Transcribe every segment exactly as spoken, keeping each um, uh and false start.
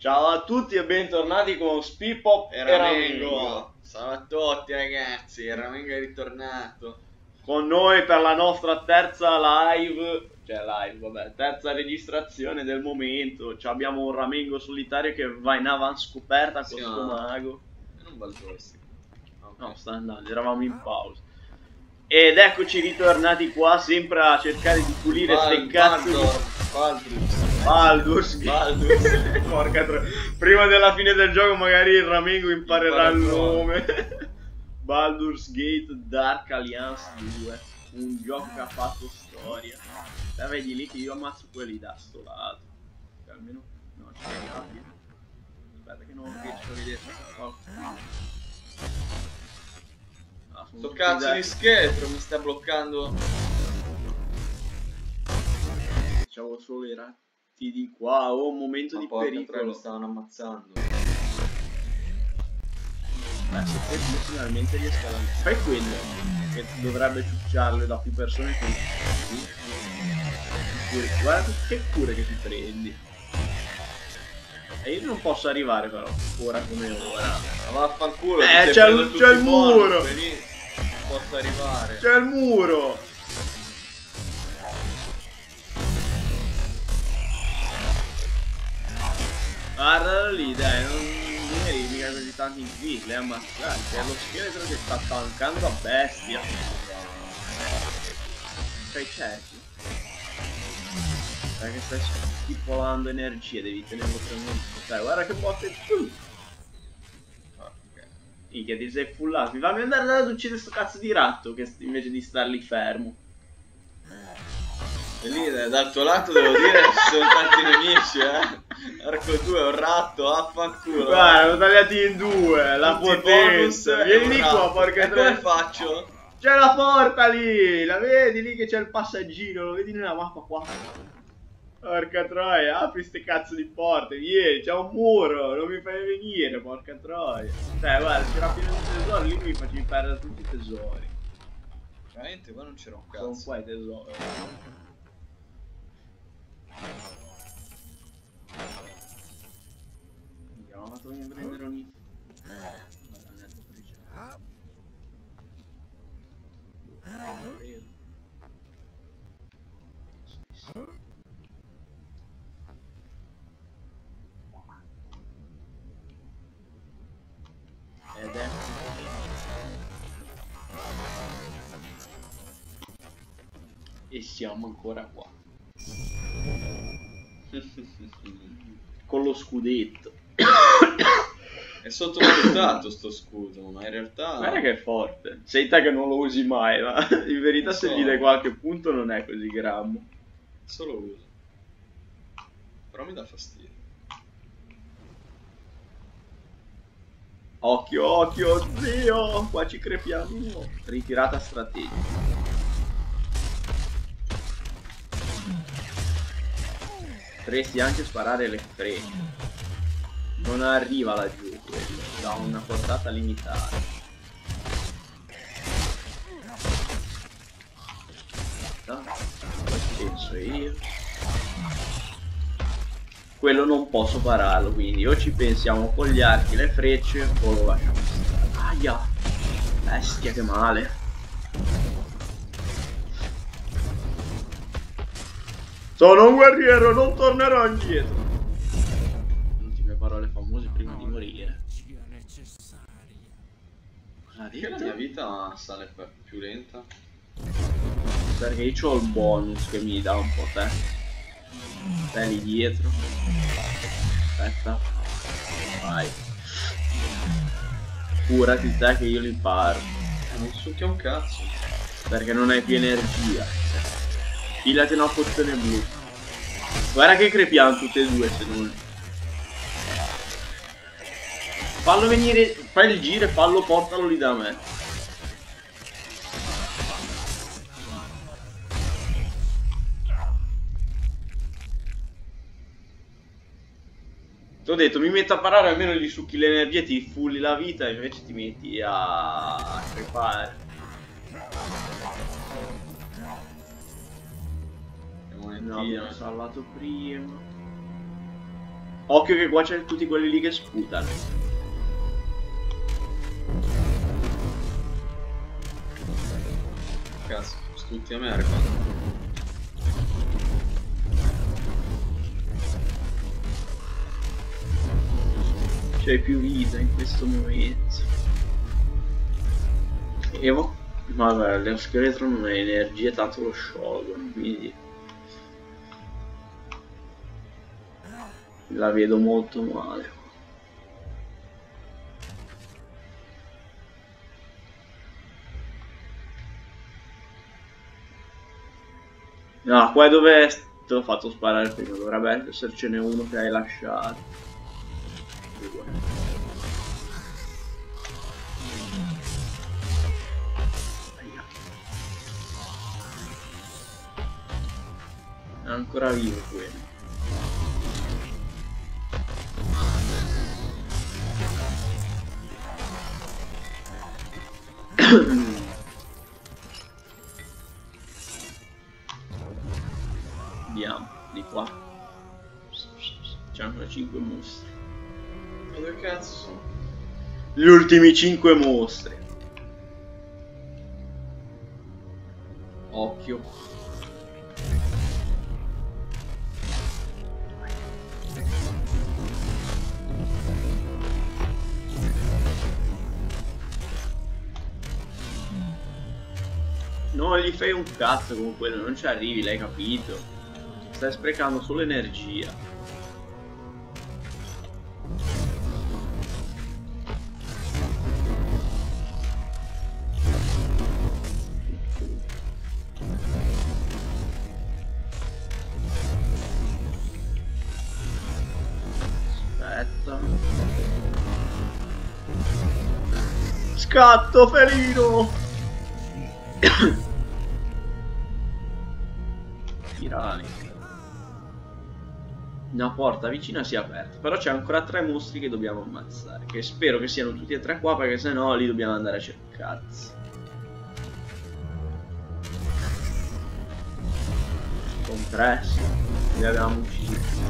Ciao a tutti e bentornati con Spippop e Ramengo. Ciao a tutti ragazzi, Ramengo è ritornato. Con noi per la nostra terza live, cioè live, vabbè, terza registrazione del momento. Ci abbiamo un Ramengo solitario che va in avanscoperta con Sì, sto ma- mago. E non va il joystick. Ok. No, sta andando, eravamo in pausa. Ed eccoci ritornati qua sempre a cercare di pulire Val- ste cazzo di... Baldur's Baldur's Baldur's Porca tro... Prima della fine del gioco magari il Ramengo imparerà il Imparerò. nome. Baldur's Gate Dark Alliance due. Un gioco che ha fatto storia. Te vedi lì che io ammazzo quelli da sto lato. Che almeno... No, c'è le gabbie. Aspetta che non riesco a vedere. Oh. Ah, sono Sto tutti cazzo da- di scheletro mi sta bloccando. Facciamo solo i ratti di qua. Oh, un momento Ma di porca troia, pericolo. mi stavano ammazzando. Beh, se poi io finalmente riesco a lanciare. Fai quello che dovrebbe ciucciarle da più persone che... Cure. Guarda che cure che ti prendi. E io non posso arrivare però, ora come ora. Ma vaffanculo. Eh, ti stai c'è il- prendendo c'è tutti il i bonus, muro. lì non posso arrivare. C'è il muro! Guardalo lì, dai, non non eri mica così tanto in crisi, le ammazzate. È lo scheletro che sta tankando a bestia. Fai cerchi. Perché stai stipolando energie, devi tenerlo premuto. Dai, guarda che botte tu! Minchia, ti sei fullato. Mi fammi andare ad uccidere sto cazzo di ratto che invece di star lì fermo. E lì dal tuo lato devo dire ci sono tanti nemici, eh. Arco due è un ratto, affanculo. Guarda, lo tagliati in due, la Tutti i potenza. bonus Vieni e di un qua, ratto. porca E come troia. faccio? C'è la porta lì, la vedi lì che c'è il passaggino, lo vedi nella mappa qua. Porca troia, apri ste cazzo di porte, vieni, c'è un muro, non mi fai venire, porca troia. Cioè, guarda, c'era pieno di tesori, lì mi facevi perdere tutti i tesori. Veramente qua non c'era un Sono cazzo. qua i tesori. Minchia, mi ha fatto venire a prendere ogni... Ed è... E siamo ancora qua. Con lo scudetto. È sottovalutato sto scudo, ma in realtà... Guarda che è forte. Sei te che non lo usi mai, ma in verità Non se so. gli dai qualche punto non è così grammo. Solo uso. Però mi dà fastidio. Occhio, occhio, zio! Qua ci crepiamo. Ritirata strategica. Potresti anche sparare le frecce. Non arriva laggiù quello, da una portata limitata. No, poi penso io. Quello non posso pararlo, quindi o ci pensiamo con gli archi, le frecce, o lo lasciamo stare. Aia! Bestia, che male. Sono un guerriero, non tornerò indietro. Ultime parole famose prima di morire. Cosa ha Perché la detto? mia vita sale per- più lenta? Perché io ho il bonus che mi dà un po' te. Stai lì dietro. Aspetta. Vai. Curati te che io li paro. Eh, non succhia un cazzo. Perché non hai più energia. Filati una pozione blu. Guarda che crepiamo tutte e due se non... Fallo venire... Fai il giro e fallo, portalo lì da me. Ti ho detto, mi metto a parare, almeno gli succhi l'energia, ti fulli la vita e invece ti metti a crepare. No, abbiamo salvato prima. Occhio che qua c'è tutti quelli lì che sputano. Cazzo, tutti a merda. C'hai più vita in questo momento. Evo? Ma vabbè, lo scheletro non ha energia, tanto lo sciolgono, quindi la vedo molto male. No, qua dove te l'ho fatto sparare prima, dovrebbe essercene uno che hai lasciato. È ancora vivo quello. Andiamo di qua. C'è ancora cinque mostri. Ma dove cazzo sono? Gli ultimi cinque mostri. Occhio. Non gli fai un cazzo con quello, non ci arrivi, l'hai capito? Stai sprecando solo energia. Aspetta. Scatto felino! Tirani. Una porta vicina si è aperta, però c'è ancora tre mostri che dobbiamo ammazzare, che spero che siano tutti e tre qua, perché sennò li dobbiamo andare a cercare. Compressi, li abbiamo uccisi.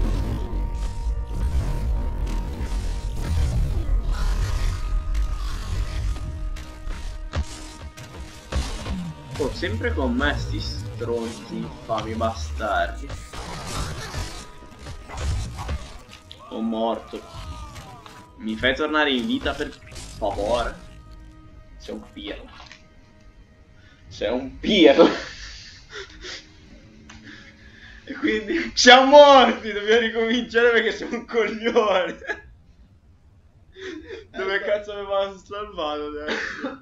Oh, sempre con me sti stronzi infami bastardi. Sono morto. Mi fai tornare in vita per favore? Sei un pirla. Sei un pirla. E quindi siamo morti, dobbiamo ricominciare perché siamo un coglione. Dove cazzo avevamo salvato adesso?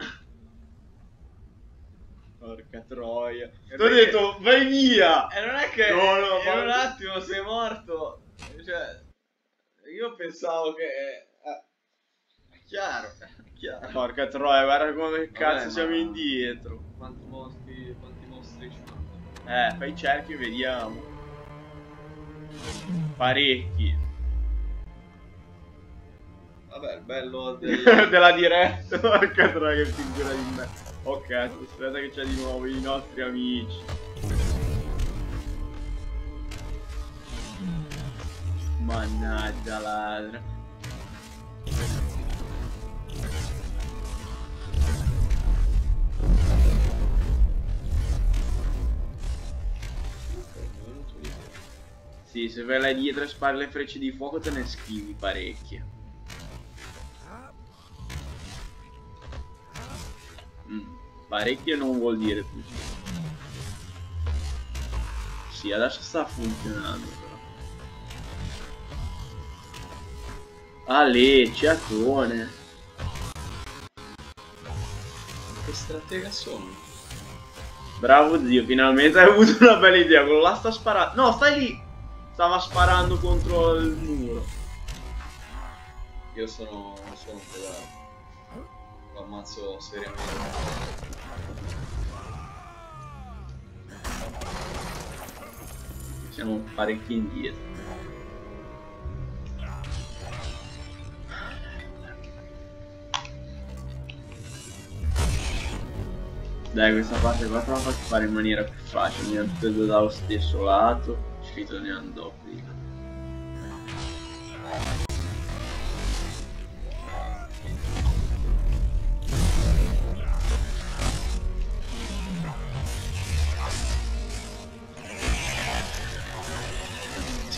Porca troia. Ti ho detto vai via. E non è che no, no, in ma... un attimo sei morto. Cioè, io pensavo che eh, è chiaro, è chiaro. Porca troia, guarda come Vabbè, cazzo ma... siamo indietro. Quanti mostri, quanti mostri ci sono? Eh, fai cerchi e vediamo. Parecchi. Vabbè, il bello del... della diretta. Porca troia, che figura di me. Ok, aspetta che c'è di nuovo i nostri amici. Mannaggia ladra. Sì, se vai là dietro e spari le frecce di fuoco te ne schivi parecchie. Mm, parecchie non vuol dire tutto. Sì, adesso sta funzionando però. Ale, ciatone. Che stratega sono? Bravo zio, finalmente hai avuto una bella idea. Quello là sta sparando. No, stai lì. Stava sparando contro il muro. Io sono, sono un pedato. Lo ammazzo seriamente. Siamo parecchi indietro. Dai, questa parte qua te la faccio fare in maniera più facile. Andiamo tutte e due dallo stesso lato. Scritto ne andò prima.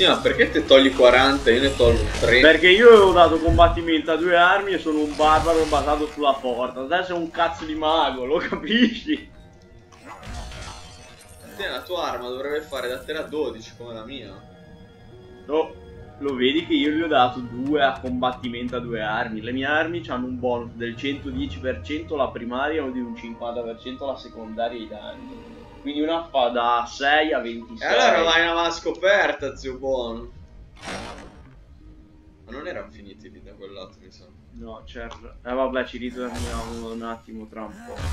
Sì, ma perché te togli quaranta e io ne tolgo tre? Perché io avevo dato combattimento a due armi e sono un barbaro basato sulla forza. Adesso è un cazzo di mago, lo capisci? Te, la tua arma dovrebbe fare da te a dodici come la mia. No, lo vedi che io gli ho dato due a combattimento a due armi. Le mie armi hanno un bonus del centodieci per cento la primaria o di un cinquanta per cento la secondaria ai danni. Quindi una fa da sei a ventisei. E allora vai una scoperta, zio buono. Ma non erano finiti lì da quel lato, mi sa. No, certo. Eh vabbè, ci ritorniamo un attimo tra un po'.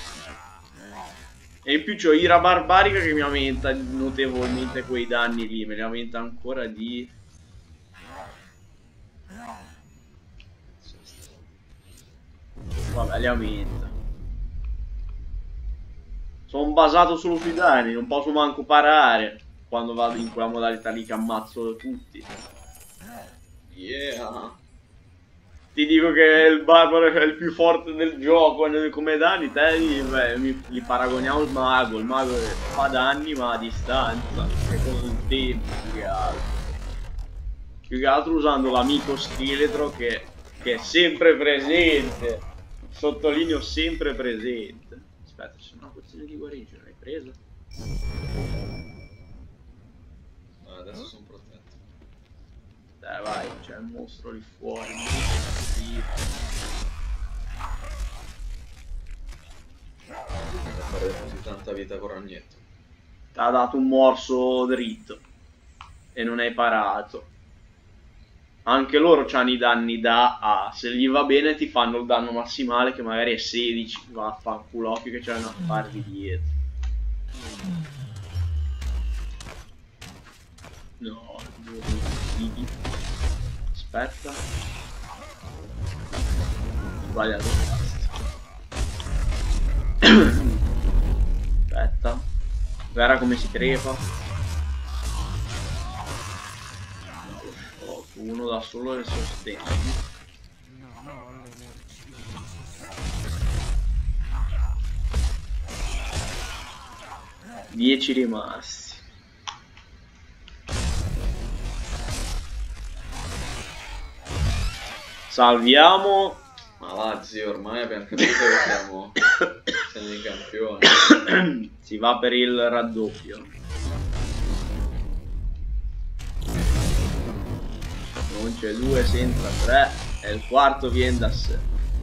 E in più c'ho Ira Barbarica che mi aumenta notevolmente quei danni lì. Me li aumenta ancora di... Vabbè, li aumenta. Sono basato solo sui danni, non posso manco parare quando vado in quella modalità lì che ammazzo tutti. Yeah. Ti dico che il barbaro è il più forte del gioco come danni, te li, beh, mi, li paragoniamo al mago, il mago fa danni ma a distanza, e con il tempo più che altro. Più che altro usando l'amico scheletro che, che è sempre presente, sottolineo sempre presente. Aspetta, c'è una pozione di guarigione, l'hai presa? Ah, adesso sono protetto. Dai vai, c'è il mostro lì fuori. Sì. Da fare così tanta vita con Ragnetto. Ti ha dato un morso dritto e non hai parato. Anche loro hanno i danni da A, se gli va bene ti fanno il danno massimale che magari è sedici, vaffanculo, occhio che c'è una party dietro. No, aspetta. Sbagliato il tasto. Aspetta. Guarda come si crepa. Uno da solo e sostegno. dieci rimasti. Salviamo. Ma va zio, ormai abbiamo capito che siamo, siamo i campioni. Si va per il raddoppio. Non c'è due senza tre e il quarto viene da sé.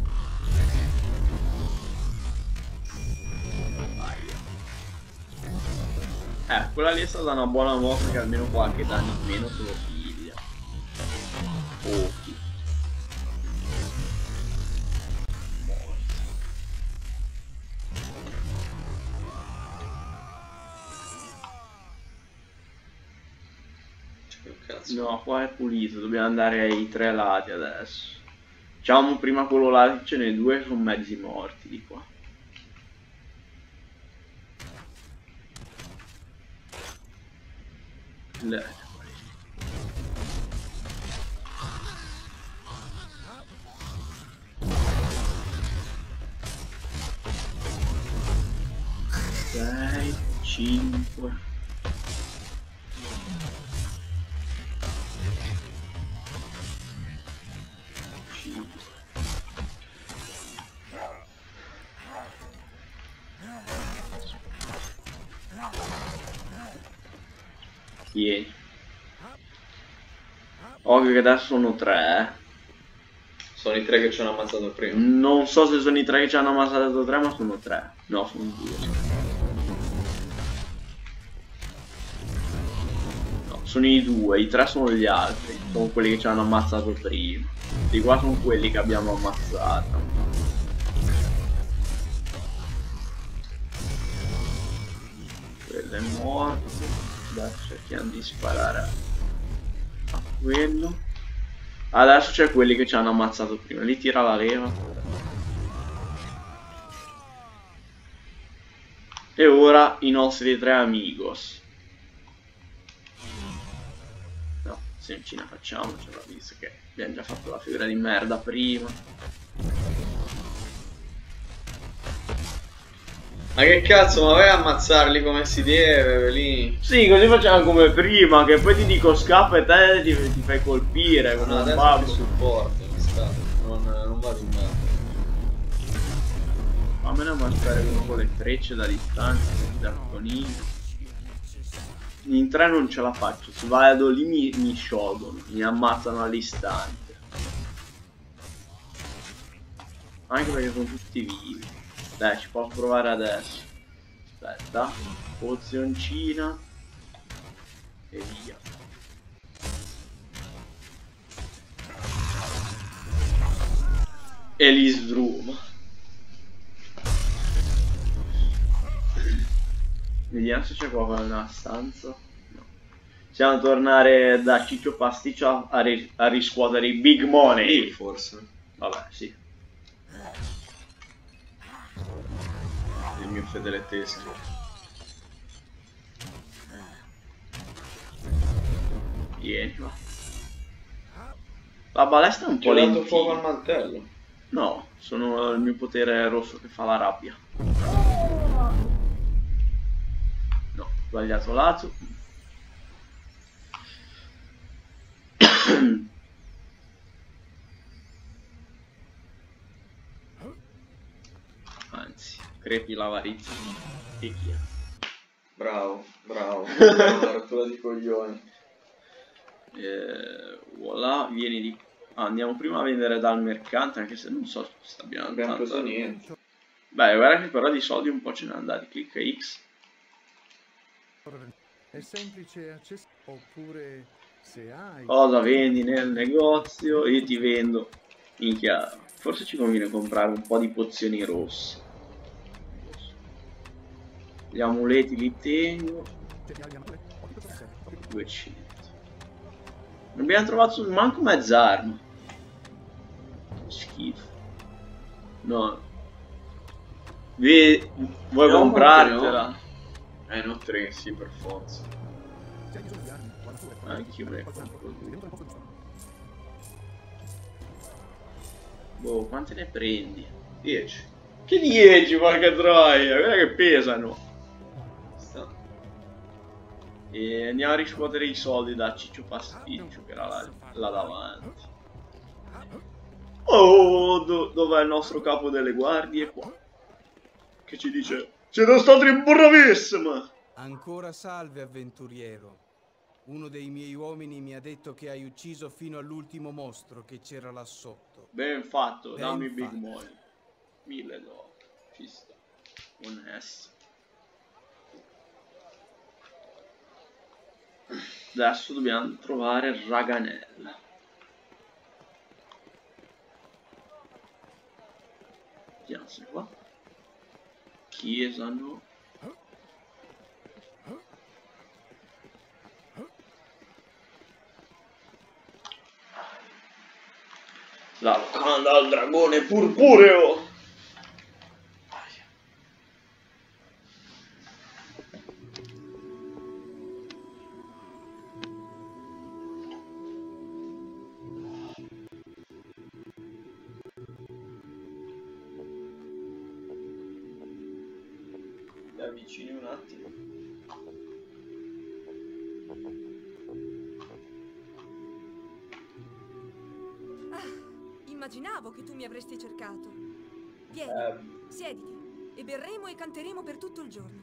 Eh, quella lì è stata una buona mossa che almeno qualche danno in meno se lo piglia. Pochi. No, qua è pulito, dobbiamo andare ai tre lati adesso. Facciamo prima quello là, ce ne due sono mezzi morti di qua. Le... sei, cinque... Vieni. Occhio che adesso sono tre, eh. Sono i tre che ci hanno ammazzato prima. Non so se sono i tre che ci hanno ammazzato tre, ma sono tre. No, sono due. No, sono i due, i tre sono gli altri. Sono quelli che ci hanno ammazzato prima. Di qua sono quelli che abbiamo ammazzato. Quello è morto. Adesso cerchiamo di sparare a quello. Adesso c'è quelli che ci hanno ammazzato prima. Lì tira la leva. E ora i nostri tre amigos. No, se non ce la facciamocela, visto che abbiamo già fatto la figura di merda prima. Ma che cazzo, ma vai a ammazzarli come si deve lì? Sì, così facciamo come prima, che poi ti dico scappa e te ti, ti fai colpire come No, un adesso babbo. ti supporto, mi sta. Non, non vado in mano. Fammene ammazzare uno con le frecce da distanza, da conino. In tre non ce la faccio, se vado lì mi, mi sciolgono, mi ammazzano all'istante. Anche perché sono tutti vivi. Dai, ci posso provare adesso. Aspetta, pozioncina e via. E li sdruma. Vediamo se c'è qualcosa nella stanza. No. Possiamo tornare da Ciccio Pasticcio a, ri a riscuotere i big money. Forse. Vabbè, sì. Il mio fedele teschio. Vieni, va. La balestra è un po' Ho dato lentina. fuoco al mantello. No, sono il mio potere rosso che fa la rabbia. No, sbagliato lato. Anzi, crepi l'avarizia e chi è? Bravo, bravo. Una rottura di coglioni. Eh, voilà, vieni di... Ah, andiamo prima a vendere dal mercante, anche se non so se abbiamo, Non abbiamo tanta... preso niente. Beh, guarda che però di soldi un po' ce ne andati. Clicca X. È semplice accesso oppure se hai... Cosa vendi nel negozio? Io ti vendo. Minchia, forse ci conviene comprare un po' di pozioni rosse. Gli amuleti li tengo. duecento. Non abbiamo trovato manco mezz'arma. Schifo. No. Ve vuoi No, comprartela? no. Eh, no, tre, sì, per forza. Anch'io me ne compro due. Boh, quante ne prendi? dieci. Che dieci, porca troia, guarda che pesano. Sta. E andiamo a riscuotere i soldi da Ciccio Pasticcio, che era là, là davanti. Oh, do dov'è il nostro capo delle guardie? Qua. Che ci dice: siete stati bravissimi! Ancora salve, avventuriero. Uno dei miei uomini mi ha detto che hai ucciso fino all'ultimo mostro che c'era là sotto. Ben fatto, Ben dammi big fatto. money. Mille dollari. Ci sta. Onesto. Adesso dobbiamo trovare Raganella. Vediamo se qua. Chiesa no. La locanda al dragone purpureo. Ti avvicini un attimo. Immaginavo che tu mi avresti cercato. Vieni, Eh, siediti e berremo e canteremo per tutto il giorno.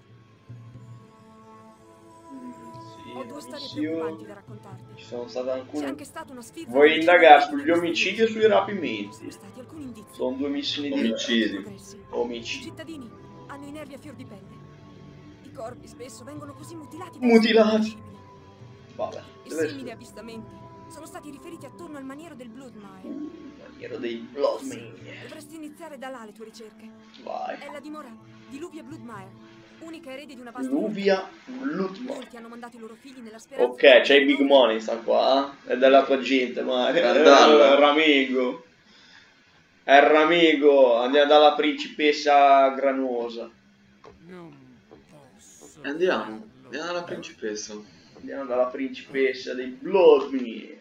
sì, Ho due storie missione. preoccupanti da raccontarti. Ci sono state C'è alcune. anche stata una sfida. Vuoi indagare sugli omicidi o sui rapimenti? Sono stati alcuni indizi. Sono due missioni di Omicidi. Progressi. I Omicidi. cittadini hanno i nervi a fior di pelle. I corpi spesso vengono così mutilati da Mutilati. essere irriconoscibili. Vabbè. E deve simili essere avvistamenti sono stati riferiti attorno al maniero del Bloodmire. il maniero dei Bloodmire. Dovresti iniziare da là le tue ricerche. Vai. È la dimora di Luvia Bloodmire, unica erede di una vasta Luvia Bloodmire. Molti hanno mandato i loro figli nella speranza. Ok, c'è i big money, sta qua. eh? È della tua gente, ma è Andalla. il Ramigo. È il Ramigo. Andiamo dalla principessa granosa. Non posso. Andiamo. Andiamo alla principessa. Andiamo dalla principessa dei Bloodmere.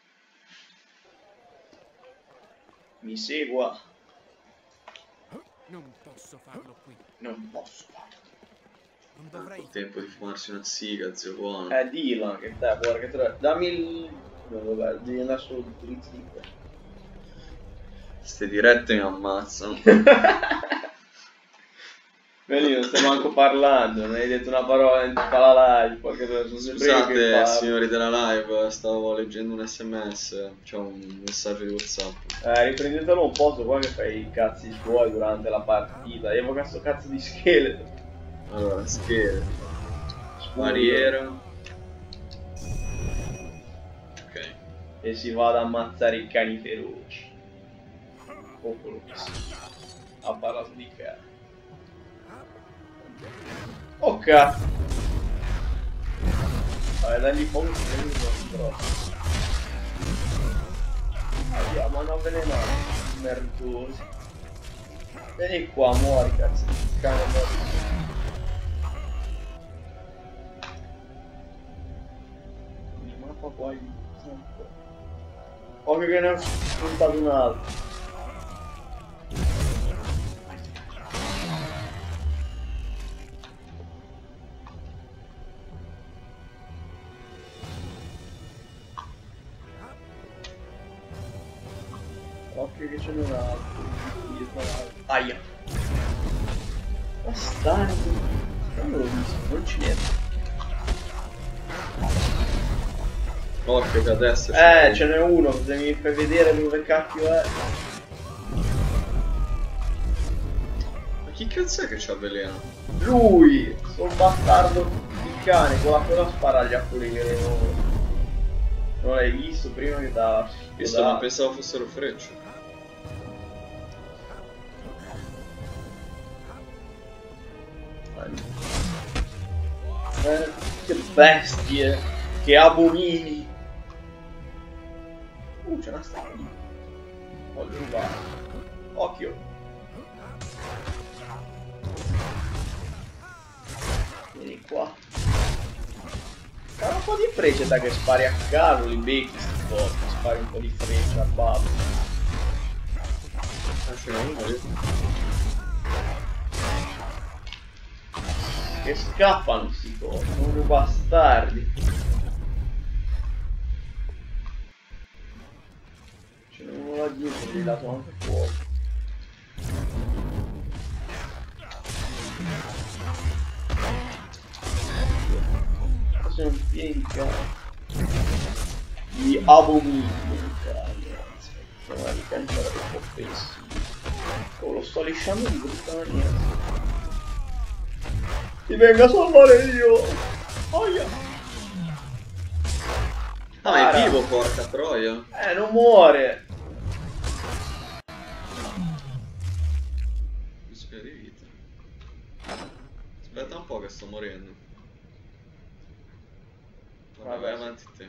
Mi segua. Non posso farlo qui. Non posso farlo. Non dovrei. Il tempo di fumarsi una siga, zio buono. Eh, dillo che te, guarda che te... Dammi il... No, vabbè, devi andare solo di utilizzi di qua. Ste dirette mi ammazzano. Vedi, non stai manco parlando, non hai detto una parola in tutta la live. Perché sono sempre io che Scusate parlo. signori della live, stavo leggendo un sms, c'è un messaggio di WhatsApp. Eh, riprendetelo un po' su qua che fai i cazzi suoi durante la partita. Evoca sto cazzo di scheletro. Allora, schede. Barriera. Ok. E si va ad ammazzare i cani feroci. O quello che sia. Ha parlato di cani. Oh cazzo! Vai, dagli fuoco che non troppo. Andiamo a non avvelenare. Merdosi. Vieni qua, muori cazzo. Cane muori. Mappa qua di... Occhio che ne ho spuntato un altro. Occhio che ce n'è un altro. Aia. Bastardo. Non l'ho visto, non ci niente. Occhio che adesso Eh, ce n'è uno, se mi fai vedere dove cacchio è. Ma chi cazzo è che c'ha veleno? Lui! Sto bastardo di cane, con la coda spara gli acquolini. Non l'hai visto prima che da... Visto, non pensavo fossero frecce. Eh, che bestie! Che abomini! Uh, c'è una statua lì. Voglio rubare. Occhio! Vieni qua. Fai un po' di frecce da che spari a caso, li becchi sti cosi, spari un po' di frecce a babbo. Ah, ce n'è uno lì. Che scappano sti cosi, sono bastardi. Ce n'è uno là dietro, gli ho dato anche fuoco. Sono pieni di cani. Di abomini di cani. Sono di cani che erano un po' fessi. Oh, lo sto lisciando di brutta maniera. Ti vengo a salvare io! Oia! Ah, ma è vivo, porca troia! Eh, non muore! Mischia di vita. Aspetta un po' che sto morendo. Vabbè, vai avanti te.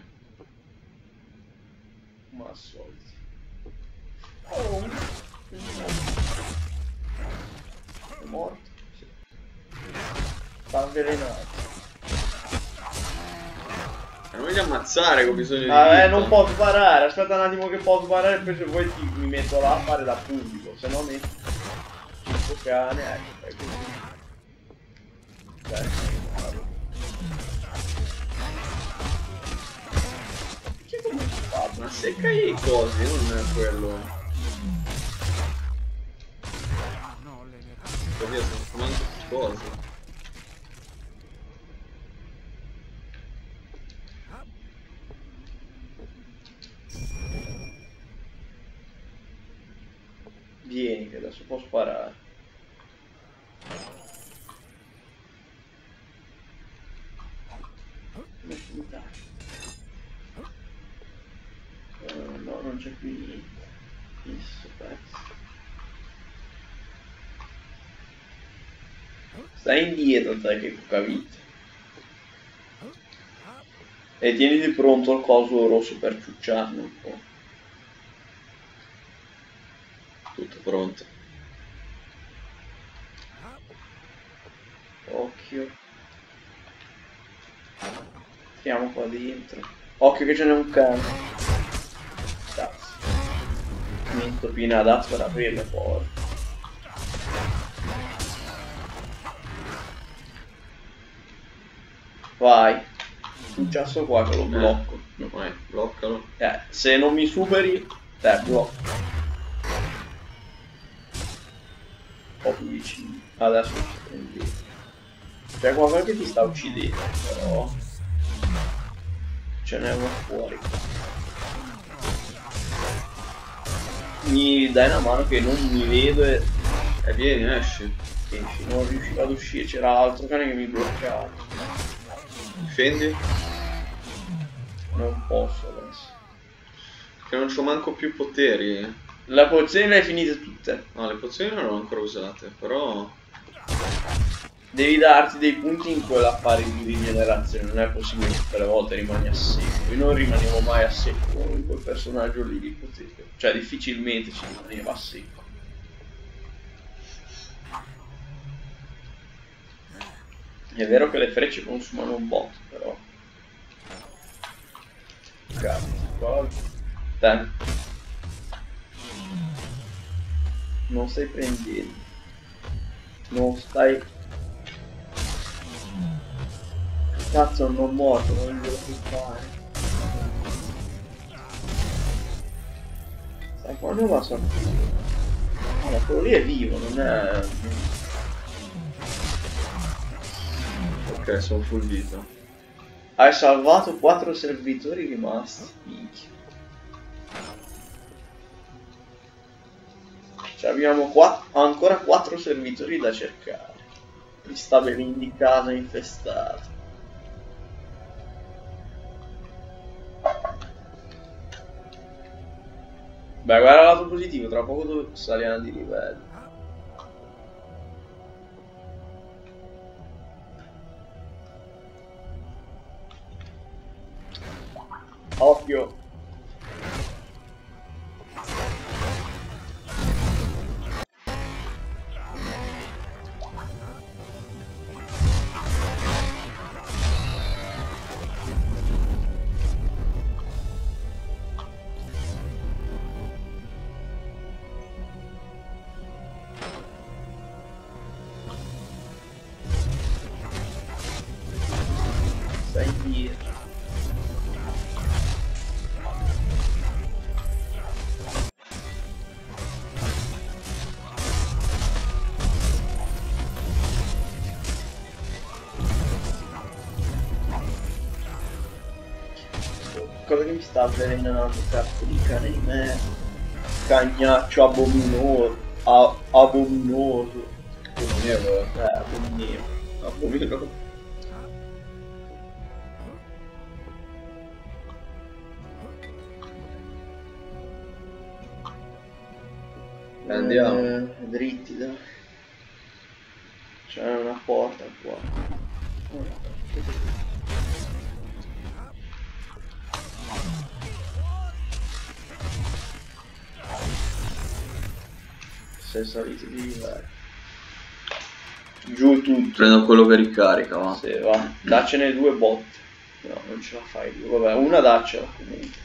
Ma soldi. Oh! È morto? Sì. Sta avvelenato. Ma non voglio ammazzare che ho bisogno di Ah, vita. eh, non posso sparare, aspetta un attimo che posso sparare e poi se vuoi ti, mi metto là a fare da pubblico, se no metti cinque cane, ecco, fai così. Dai. Che come si fa? Ma secca i cosi, non quello. No, l'energia. Così sto fumando tutti cosi. Vieni che adesso può sparare. Come finita? Uh, no, non c'è più niente. Fisso, pezzo. Stai indietro te che cucavite. E tieniti pronto il coso rosso per ciucciarlo un po'. Tutto pronto. Occhio. Entriamo qua dentro. Occhio che ce n'è un cane. Cazzo. Metto più in adatto per aprirle poi. Vai. Successo qua che lo blocco. Eh, vai, bloccalo. Eh, se non mi superi, te blocco. Un po' più vicino. Adesso ci prendi. C'è qualcosa che ti sta uccidendo, però ce n'è uno fuori. Mi dai una mano che non mi vedo e, E vieni, esci. esci, non riuscivo ad uscire, c'era altro cane che mi bloccava. Difendi. Non posso adesso. Che non c'ho manco più poteri. Le pozioni le hai finite tutte. No, le pozioni non le ho ancora usate, però... Devi darti dei punti in quell'affare di rigenerazione, non è possibile che tutte le volte rimani a secco. Io non rimanevo mai a secco in quel personaggio lì di potere. Cioè difficilmente ci rimaneva a secco. È vero che le frecce consumano un botto, però. Cazzo, te. Non stai prendendo. Non stai. Cazzo, non morto, non glielo puoi fare. Sai quando va a sortire? Ah, ma quello lì è vivo, non è. Ok, sono full vita. Hai salvato quattro servitori rimasti. Minchia. Cioè abbiamo qua ancora quattro servitori da cercare. Mi sta venendo di casa infestato. Beh, guarda il lato positivo, tra poco saliamo di livello. Occhio. Stai indietro. Cosa che mi sta avvelenando, cazzo di cane di me. Cagnaccio abominoso. A abominoso. Abominoso. Eh, abominoso. Abominoso. Andiamo. Eh, dritti, dai. C'è una porta qua. Sei salito di livello. Giù tutto. Prendo quello che ricarica, va. Sì, va. Daccene due botte. No, non ce la fai due. Vabbè, una daccela comunque.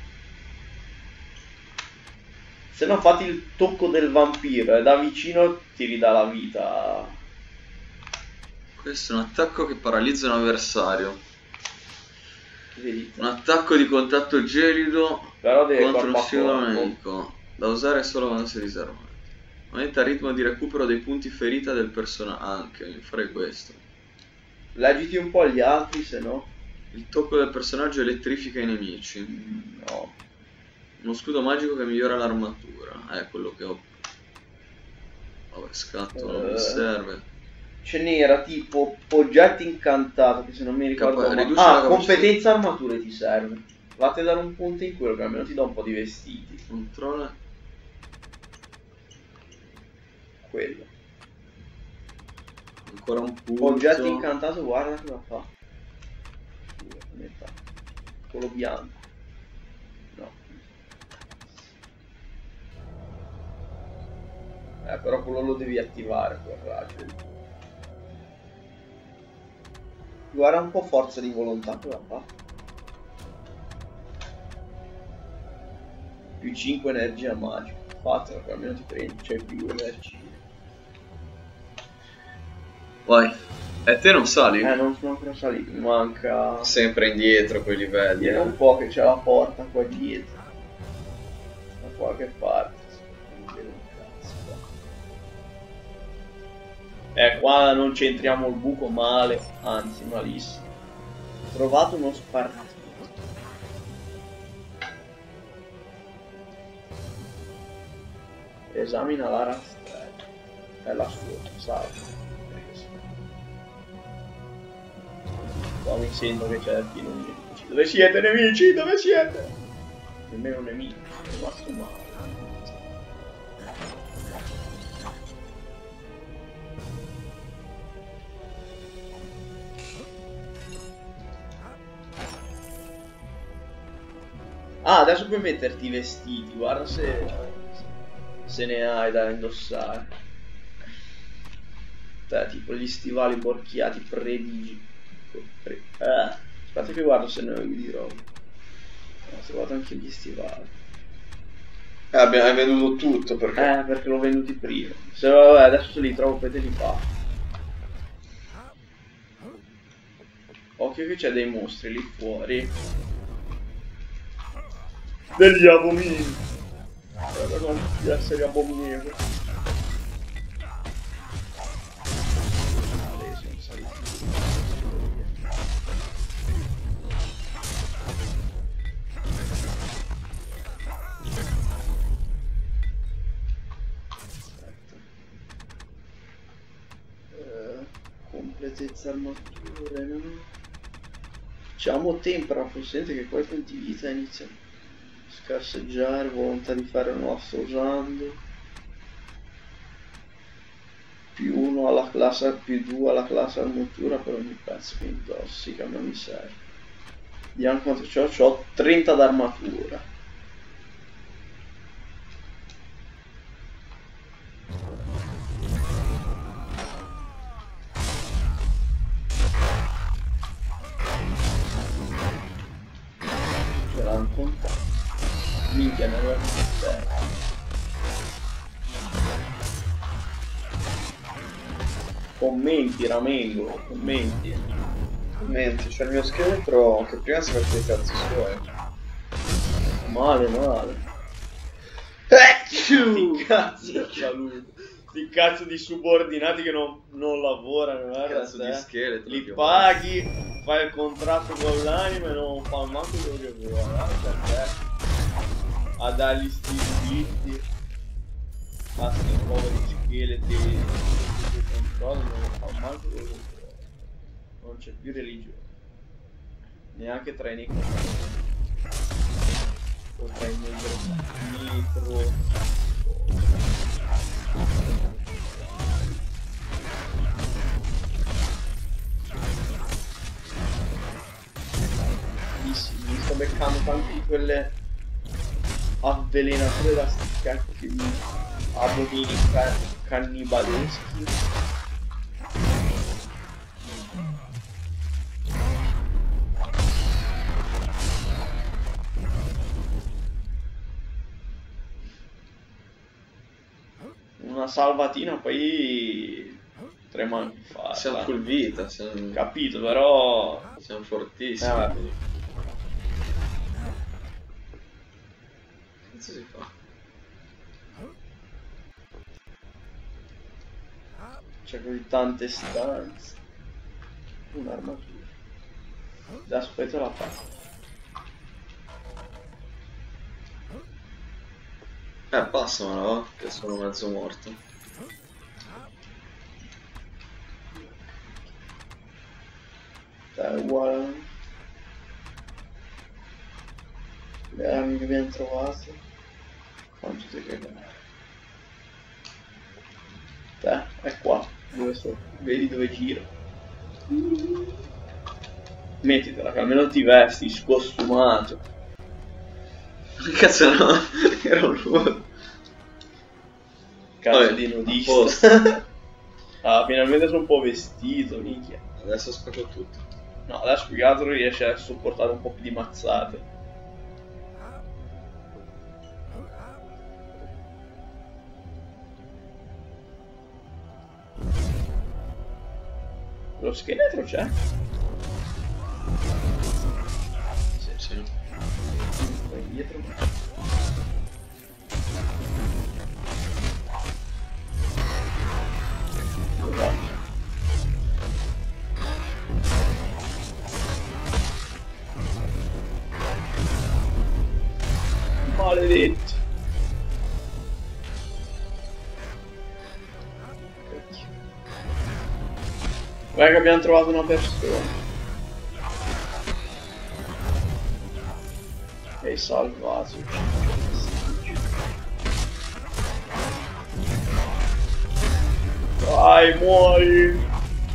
Se no fatti il tocco del vampiro e da vicino ti ridà la vita. Questo è un attacco che paralizza un avversario. Vedi? Un attacco di contatto gelido Però deve contro un corpo a singolo corpo. nemico. Da usare solo quando si riserva. Aumenta il ritmo di recupero dei punti ferita del personaggio. Anche, farei questo. Leggiti un po' gli altri, se no. Il tocco del personaggio elettrifica i nemici. No. Uno scudo magico che migliora l'armatura. È quello che ho. Vabbè, scatto, non mi Eh. serve. Ce n'era tipo oggetto incantato, che se non mi ricordo Capa- ma- riduce Ah, la capacità- competenza armature ti serve. Vate a dare un punto in quello che almeno ti dà un po' di vestiti. Controlla. Quello. Ancora un punto. Oggetto incantato, guarda cosa fa. Due, metà. Quello bianco. No. Eh, però quello lo devi attivare, quel raggio. Guarda un po' forza di volontà, cosa fa? Più cinque energia magica. Fatelo, che almeno ti prendi, c'è più energia. Vai. E te non sali? Eh, non sono ancora salito, mi manca... Sempre indietro quei livelli. Viene un po' che c'è la porta qua dietro. Da qualche parte. Non vedo un cazzo qua. Eh, qua non c'entriamo il buco male, anzi malissimo. Ho trovato uno spartito. Esamina la rastrella. È la sua, salve. Qua mi sento che c'è pieno di nemici. Dove siete nemici? Dove siete? Nemmeno nemici, è rimasto male. Ah, adesso puoi metterti i vestiti, guarda se, se ne hai da indossare. Te, tipo gli stivali borchiati predigi. Pre eh, aspetta che guardo se ne ho di roba. Ho trovato anche gli stivali. Eh, abbiamo hai venduto tutto perché... Eh, perché l'ho venduti prima. Se vabbè, adesso se li trovo poi te li faccio. Occhio che c'è dei mostri lì fuori. Degli abomini. Guarda di essere abominevoli. Completezza armature, no? Diciamo tempera, forse sente che quei punti vita iniziano a scarseggiare, volontà di fare non la sto usando. Più uno alla classe, più due alla classe armatura per ogni pezzo che intossica, ma mi serve. Vediamo quanto c'ho, c'ho trenta d'armatura. Minchia, ne avevo sei. Commenti, Ramengo, commenti. Commenti, c'è il mio scheletro che prima si faceva i cazzi suoi. Male, male. Ecco! Sti cazzo, salute. Sti cazzo di subordinati che non, non lavorano, guarda Cazzo te. di scheletro. Li paghi, fai il contratto con l'anima e non fa manco quello che vuoi, guarda te. A dargli sti slitti, a sti poveri scheletri che controllano, non fa manco quello che vuoi. Non c'è più religione, neanche tra i necroti o tra i necroti. Mi sto beccando tante di quelle avvelenature da sti cacchi di abomini cannibaleschi. Una salvatina poi tre manchi fa. Siamo full vita, siamo... Capito, però siamo fortissimi. Eh, Che si fa? c'è così tante stanze. Un'armatura. Adesso poi te la faccio. Eh, passamela, va? Che sono mezzo morto. È uguale. Le armi che abbiamo trovato. Quanto ti cagare. Te, è qua. Dove sto? Vedi dove giro. Mettitela che almeno ti vesti scostumato. Che cazzo no? Era un ruolo. Cazzo Vabbè, di a nudista. posto. Ah, finalmente sono un po' vestito, minchia. Adesso spacco tutto. No, adesso più che altro riesce a sopportare un po' più di mazzate. Lo scheletro c'è? Sì, sì. Poi indietro. Maledetto. Guarda che abbiamo trovato una persona. E salvato. Vai, muori.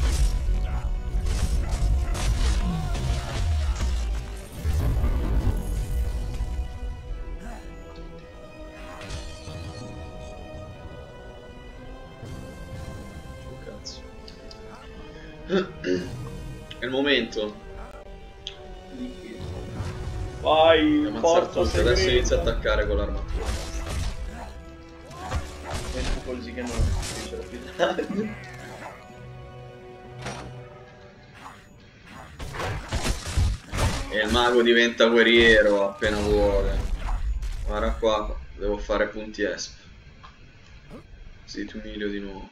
È il momento. Vai, Ammazzare forza tutti, adesso inizia a attaccare con l'armatura. Ecco così che non ce l'ho più tanto. E il mago diventa guerriero appena vuole. Guarda qua, devo fare punti esp. Sì, ti umilio di nuovo.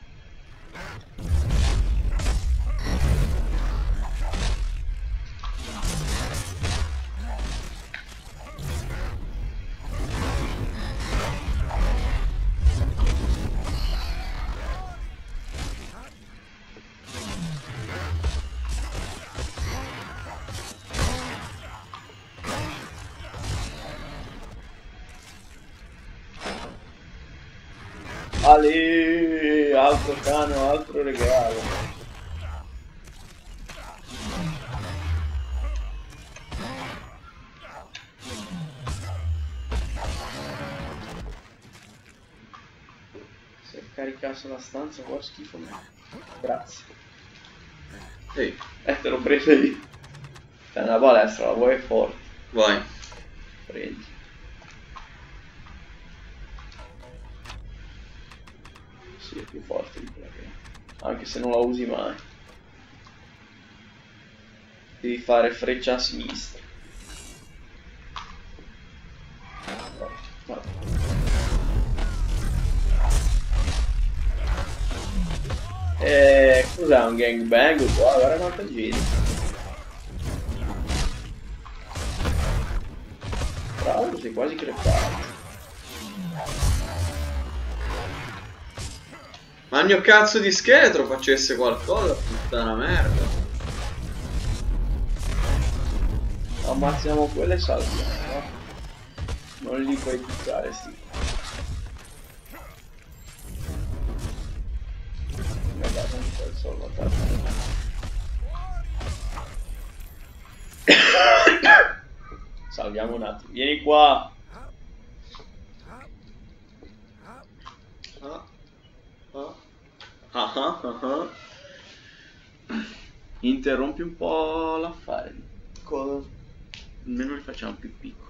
Ali, altro cano, altro regalo. Se caricasse la stanza qua schifo me. Grazie. Ehi, Eh, te l'ho preso io. C'è una balestra, la vuoi forte. vai. Prendi. Sì, è più forte di quella che è. Anche se non la usi mai. Devi fare freccia a sinistra. No, no. Eh, cos'è un gangbang qua? Guarda quanta gente. Bravo, sei quasi crepato. Ma il mio cazzo di scheletro facesse qualcosa, puttana merda. Ammazziamo quelle e salviamo, no? Non li puoi buttare, sti. Mi ha dato un po' il salvataggio. Salviamo un attimo. Vieni qua. Ah, ah. Ah ah ah ah. Interrompi un po' l'affare. Cosa? Almeno li facciamo più piccoli.